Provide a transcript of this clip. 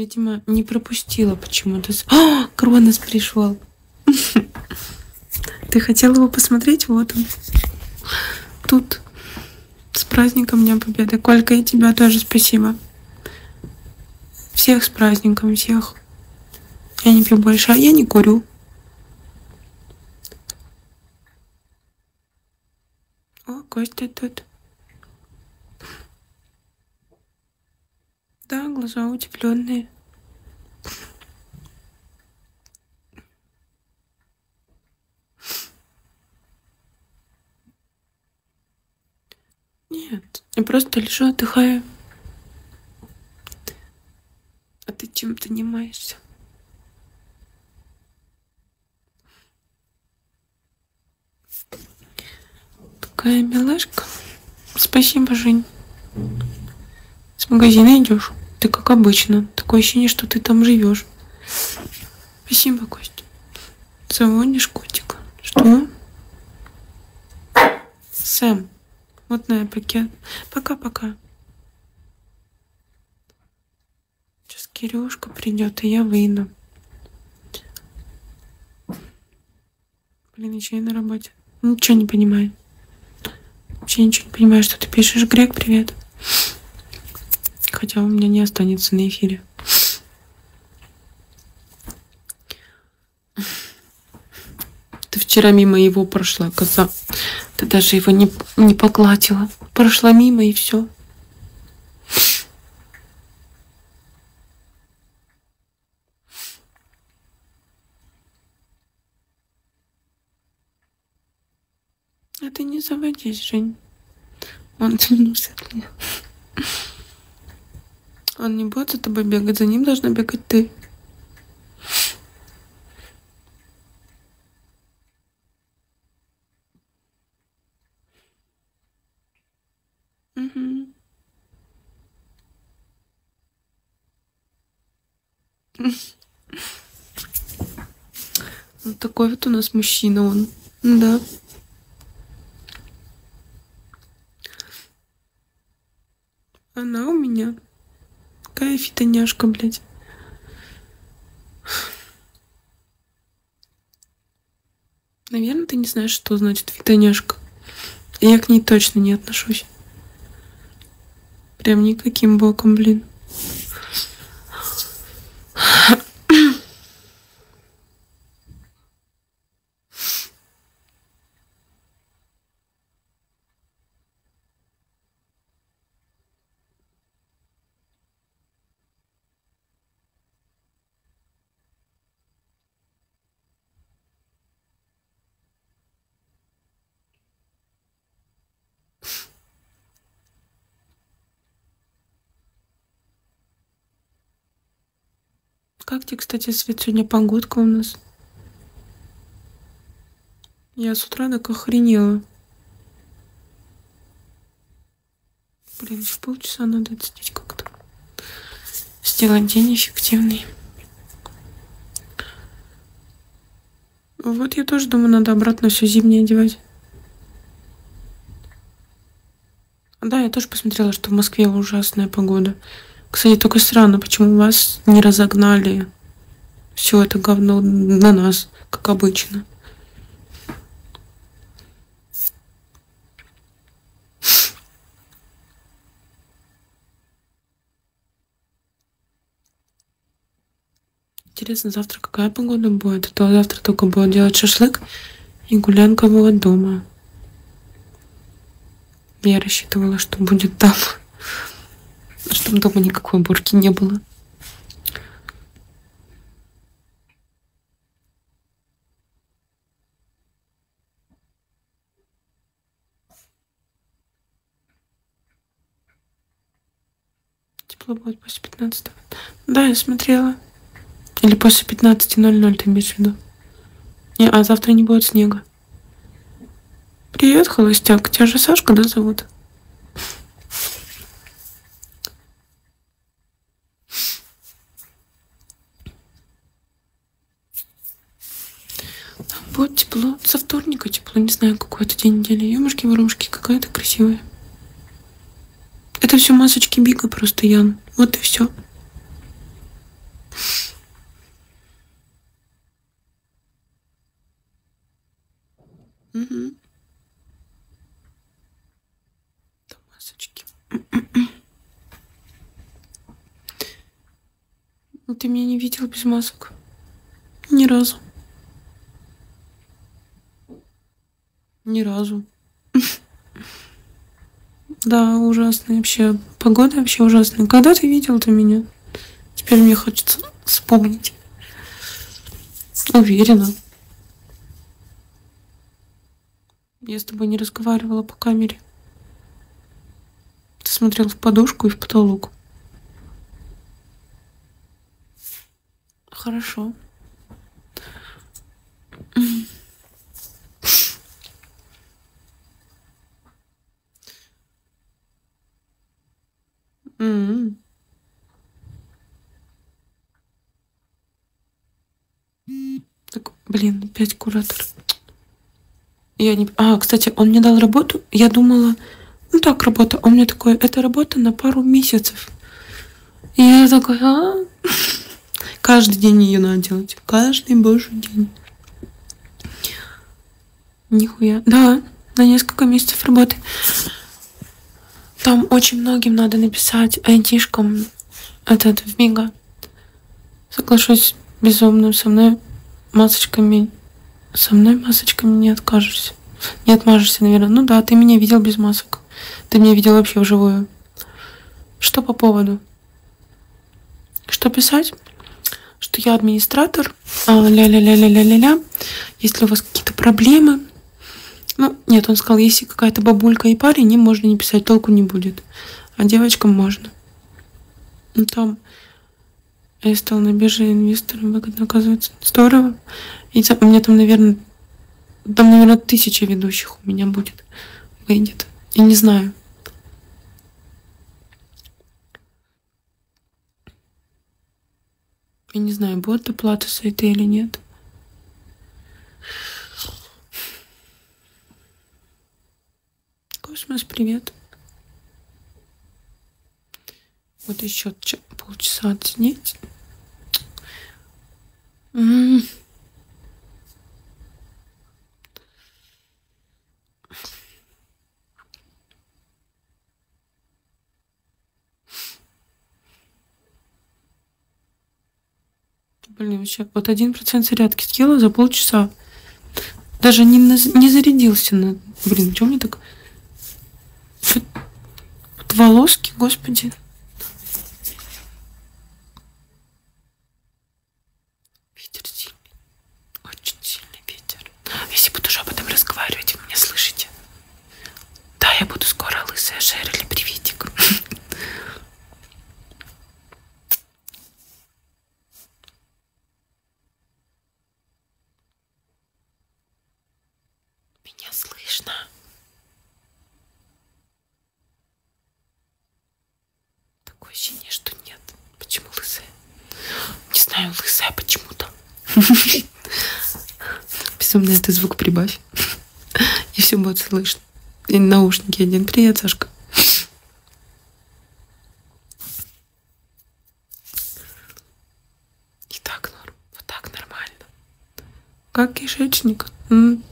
Видимо, не пропустила почему-то. О, Кронос пришел. Ты хотела его посмотреть? Вот он. Тут. С праздником Дня Победы. Колька, и тебя тоже спасибо. Всех с праздником, всех. Я не пью больше, а я не курю. О, Костя тут. Да, глаза удивленные. Нет, я просто лежу, отдыхаю. А ты чем занимаешься? Такая милашка. Спасибо, Жень. С магазина идешь? Ты как обычно. Такое ощущение, что ты там живешь. Спасибо, Костя. Заводишь котика. Что? Сэм. Вот на пакет. Пока-пока. Сейчас Кирюшка придет, и я выйду. Блин, еще и на работе. Ничего не понимаю. Вообще ничего не понимаю, что ты пишешь. Грег, привет. Хотя у меня не останется на эфире. Ты вчера мимо его прошла, коза. Ты даже его не погладила. Прошла мимо и все. А ты не заводись, Жень. Он тянулся от меня. Он не будет за тобой бегать, за ним должна бегать ты. Угу. Вот такой вот у нас мужчина он. Да. Она у меня. Какая фитоняшка, блядь. Наверное, ты не знаешь, что значит фитоняшка. Я к ней точно не отношусь. Прям никаким боком, блин. Как тебе, кстати, Свет, сегодня погодка у нас? Я с утра так охренела. Блин, еще полчаса надо отсидеть как-то. Сделать день эффективный. Вот я тоже думаю, надо обратно все зимнее одевать. Да, я тоже посмотрела, что в Москве ужасная погода. Кстати, только странно, почему вас не разогнали все это говно на нас, как обычно. Интересно, завтра какая погода будет? А то завтра только буду делать шашлык, и гулянка будет дома. Я рассчитывала, что будет там, чтобы дома никакой уборки не было. Тепло будет после 15-го. Да, я смотрела. Или после 15:00 ты имеешь в виду? Не, а завтра не будет снега. Привет, холостяк. Тебя же Сашка, да, зовут? Будет тепло. Со вторника тепло. Не знаю, какой это день недели. Ёмушки-воромушки, какая-то красивая. Это все масочки Бига просто, Ян. Вот и все. Угу. Там масочки. Ну, ты меня не видел без масок? Ни разу. Ни разу. Да, ужасная вообще. Погода вообще ужасная. Когда ты видел-то меня? Теперь мне хочется вспомнить. Уверена. Я с тобой не разговаривала по камере. Ты смотрел в подушку и в потолок. Хорошо. М. Так, блин, опять куратор. Я не... А, кстати, он мне дал работу. Я думала, ну так, работа. Он мне такой, это работа на пару месяцев. И я такой, каждый день ее надо делать. Каждый божий день. Нихуя. Да, на несколько месяцев работы. Там очень многим надо написать айтишкам этот в Мига. Соглашусь безумно со мной масочками. Со мной масочками не откажешься. Не отмажешься, наверное. Ну да, ты меня видел без масок. Ты меня видел вообще вживую. Что по поводу? Что писать? Что я администратор. Ля-ля-ля-ля-ля-ля-ля. Если у вас какие-то проблемы. Ну, нет, он сказал, если какая-то бабулька и парень, им можно не писать, толку не будет. А девочкам можно. Ну там я стал на бирже инвестором, выгодно оказывается. Здорово. И у меня там, наверное, 1000 ведущих у меня будет. Выйдет. Я не знаю. Я не знаю, будет оплата сайта или нет. Космос, привет. Вот еще полчаса отснять. Блин, вообще, вот 1% зарядки съела за полчаса. Даже не зарядился на... Блин, что мне так... Вот волоски, господи. Ветер сильный. Очень сильный ветер. Если буду шепотом разговаривать, вы меня слышите? Да, я буду скоро лысая Шерли, приветик. Меня слышно? Такое ощущение, что нет. Почему лысая? Не знаю, лысая почему-то. Безумно, это звук прибавь. И все будет слышно. И наушники один. Привет, Сашка. И так норм. Вот так нормально. Как кишечник.